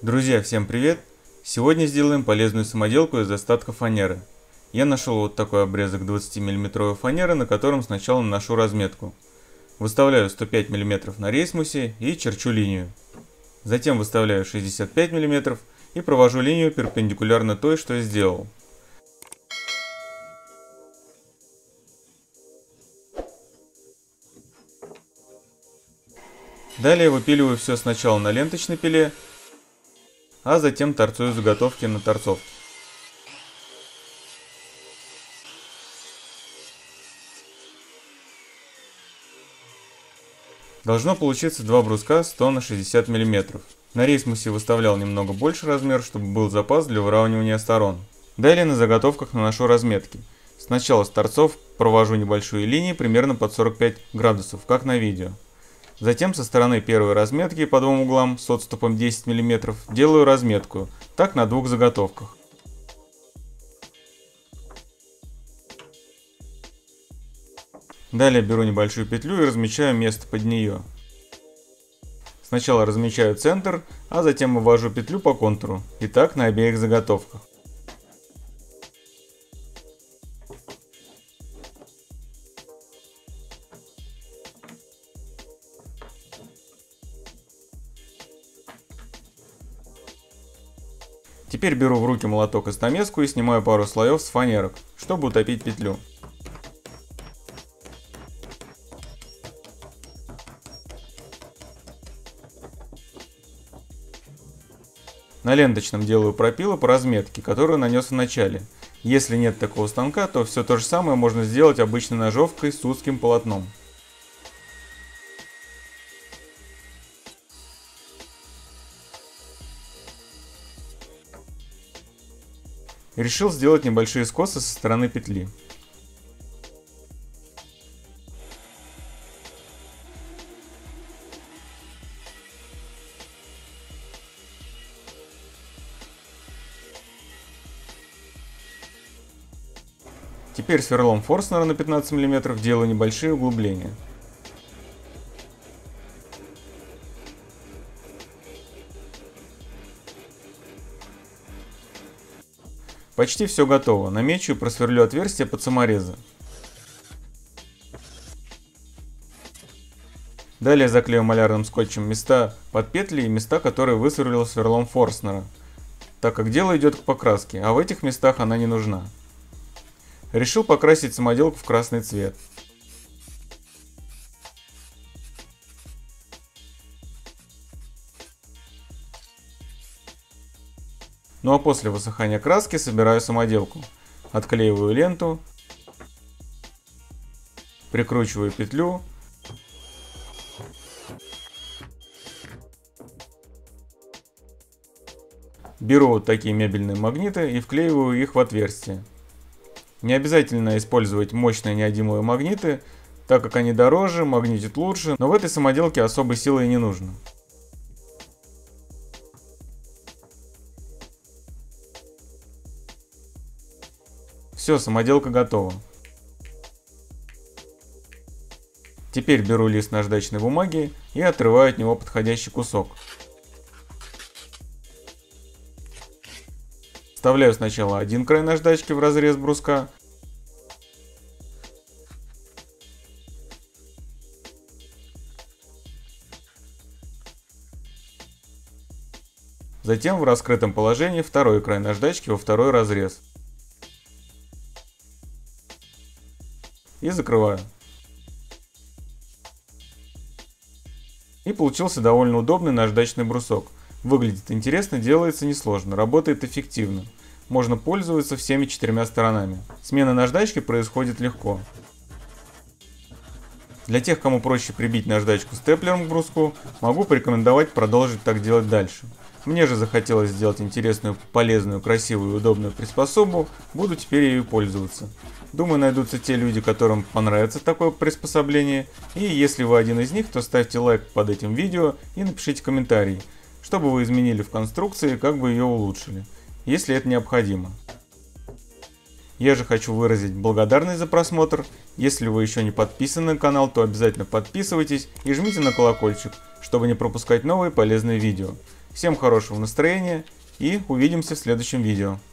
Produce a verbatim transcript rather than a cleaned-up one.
Друзья, всем привет! Сегодня сделаем полезную самоделку из остатков фанеры. Я нашел вот такой обрезок двадцатимиллиметровой фанеры, на котором сначала наношу разметку. Выставляю сто пять миллиметров на рейсмусе и черчу линию. Затем выставляю шестьдесят пять миллиметров и провожу линию перпендикулярно той, что я сделал. Далее выпиливаю все сначала на ленточной пиле, а затем торцую заготовки на торцовке. Должно получиться два бруска сто на шестьдесят миллиметров. На рейсмусе выставлял немного больше размер, чтобы был запас для выравнивания сторон. Далее на заготовках наношу разметки. Сначала с торцов провожу небольшие линии примерно под сорок пять градусов, как на видео. Затем со стороны первой разметки по двум углам с отступом десять миллиметров делаю разметку, так на двух заготовках. Далее беру небольшую петлю и размечаю место под нее. Сначала размечаю центр, а затем вывожу петлю по контуру, и так на обеих заготовках. Теперь беру в руки молоток и стамеску и снимаю пару слоев с фанерок, чтобы утопить петлю. На ленточном делаю пропилы по разметке, которую нанес в начале. Если нет такого станка, то все то же самое можно сделать обычной ножовкой с узким полотном. Решил сделать небольшие скосы со стороны петли. Теперь сверлом Форстнера на пятнадцать миллиметров делаю небольшие углубления. Почти все готово. Намечу и просверлю отверстие под саморезы. Далее заклею малярным скотчем места под петли и места, которые высверлил сверлом Форстнера, так как дело идет к покраске, а в этих местах она не нужна. Решил покрасить самоделку в красный цвет. Ну а после высыхания краски собираю самоделку. Отклеиваю ленту, прикручиваю петлю, беру вот такие мебельные магниты и вклеиваю их в отверстие. Не обязательно использовать мощные неодимовые магниты, так как они дороже, магнитят лучше, но в этой самоделке особой силы и не нужно. Все, самоделка готова. Теперь беру лист наждачной бумаги и отрываю от него подходящий кусок. Вставляю сначала один край наждачки в разрез бруска. Затем в раскрытом положении второй край наждачки во второй разрез. И закрываю. И получился довольно удобный наждачный брусок. Выглядит интересно, делается несложно, работает эффективно. Можно пользоваться всеми четырьмя сторонами. Смена наждачки происходит легко. Для тех, кому проще прибить наждачку степлером к бруску, могу порекомендовать продолжить так делать дальше. Мне же захотелось сделать интересную, полезную, красивую и удобную приспособу, буду теперь ею пользоваться. Думаю, найдутся те люди, которым понравится такое приспособление, и если вы один из них, то ставьте лайк под этим видео и напишите комментарий, что бы вы изменили в конструкции, как бы ее улучшили, если это необходимо. Я же хочу выразить благодарность за просмотр. Если вы еще не подписаны на канал, то обязательно подписывайтесь и жмите на колокольчик, чтобы не пропускать новые полезные видео. Всем хорошего настроения и увидимся в следующем видео.